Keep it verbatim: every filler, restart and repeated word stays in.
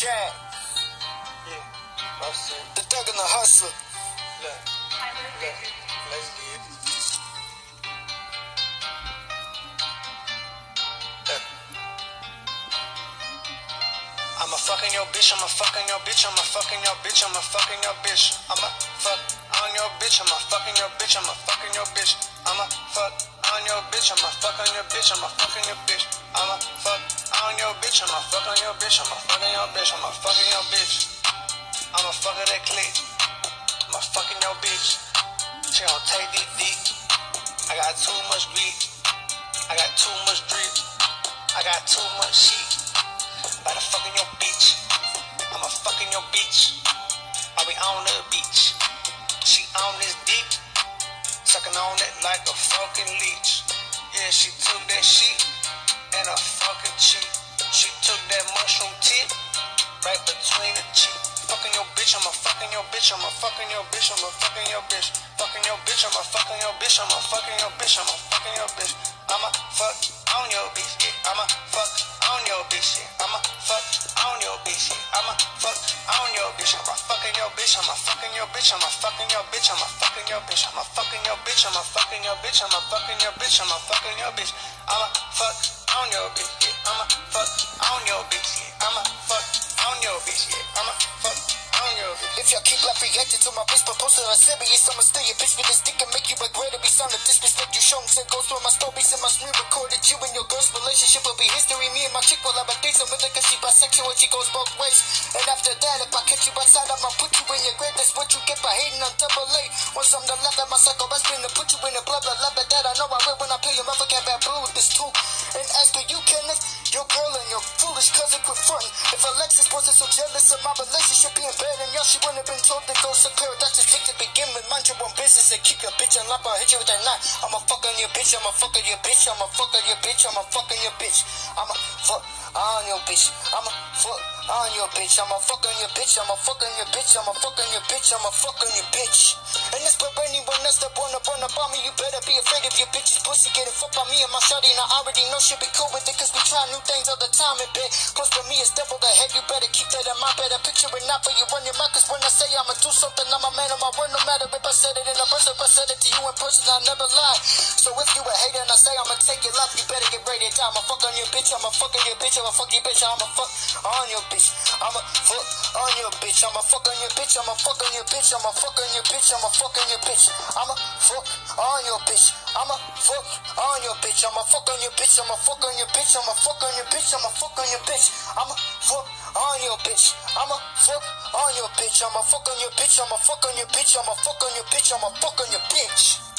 Chad. Yeah, that's it. The thug and the hustler. Look, look, let's get it. Look. I'ma fucking your bitch, I'ma fucking your bitch, I'ma fucking your bitch, I'ma fucking your bitch. I'ma fuck on your bitch, I'ma fucking your bitch, I'ma fucking your bitch. I'ma fuck on your bitch, I'ma fuck on your bitch, I'ma fucking your bitch. I'ma fuck on your bitch, I'ma fuck on your bitch, I'ma fucking your bitch, I'ma fucking your bitch. I'ma fuck her that click, I'ma fucking your bitch. She gon' take this dick. I got too much greed, I got too much drip, I got too much shit. By the fucking your bitch, I'ma fucking your bitch. I be on the beach, she on this dick, sucking on it like a fucking leech. Yeah, she took that shit and a fucking cheek. She took that mushroom tip right between the cheek. Fucking your bitch, I'ma fucking your bitch, I'ma fucking your bitch, I'ma fucking your bitch. Fucking your bitch, I'ma fucking your bitch, I'ma fucking your bitch, I'ma fucking your bitch. I'ma fuck on your bitch, yeah. I'ma fuck on your bitch, yeah. I'ma fuck on your bitch, yeah. I'ma fuck on your bitch. I'ma fucking your bitch, I'ma fucking your bitch, I'ma fucking your bitch, I'ma fucking your bitch, I'ma fucking your bitch, I'ma fucking your bitch, I'ma fucking your bitch, I'ma fucking your bitch. I'ma fuck on your bitch, yeah. I'ma fuck on your bitch, yeah. I'ma fuck on your bitch, yeah. I'ma fuck on your bitch. If y'all keep like reacting to my bitch, but posted on serious, I'ma stay your bitch with this dick and make you regret it. Be sounding disrespect you show and goes through my stories and my screen recorded. You and your girl's relationship will be history. Me and my chick will have a threesome with her cause she bisexual and she goes both ways. And after that, if I catch you outside, I'ma put you in your grave. That's what you get by hating on double A. Want something to laugh at my psycho best friend to put you in a blah blah blah. But that I know I will when I play your motherfucking bad blue with this too. And as for you, Kenneth, your girl and your foolish cousin quit fronting. If Alexis wasn't so jealous of my relationship being bad, and y'all she wouldn't have been told to go so clear. That's the dick to begin with. Mind your own business and keep your bitch on lock. I'll hit you with that knife. I'ma fuck on your bitch. I'ma fuck on your bitch. I'ma fuck on your bitch. I'ma fuck on your bitch. I'ma fuck on your bitch. I'ma fuck on your bitch. I'ma fuck on your bitch. I'ma fuck on your bitch. I'ma fuck on your bitch. I'ma fuck on your bitch. And this for anyone else that wanna run up on me, you better be afraid of your bitch's pussy getting fucked by me and my shawty. And I already know she'll be cool with it cause we try new things all the time. And bit close to me is devil the head. You better keep that in mind. Better picture it not for you run your mouth. Cause when I say I'ma do something, I'm a man of my word. No matter if I said it in a verse or if I said it to you in person, I never lie. So if you a hater and I say I'ma take your life, you better get ready to die. I'ma fuck on your bitch. I'ma fuck on your bitch. I'ma fuck your bitch. I'ma fuck on your bitch. I'ma fuck on your bitch. I'ma fuck on your bitch. I'ma fuck on your bitch. I'ma fuck on your bitch. I'ma fuck on your bitch. I'ma fuck on your bitch. I'ma fuck on your bitch. I'ma fuck on your bitch. I'ma fuck on your bitch. I'ma fuck on your bitch. I'ma fuck on your bitch. I'ma fuck on your bitch. I'ma fuck on your bitch. I'ma fuck on your bitch. I'ma fuck on your bitch. I'ma fuck on your bitch. I'ma fuck on your bitch.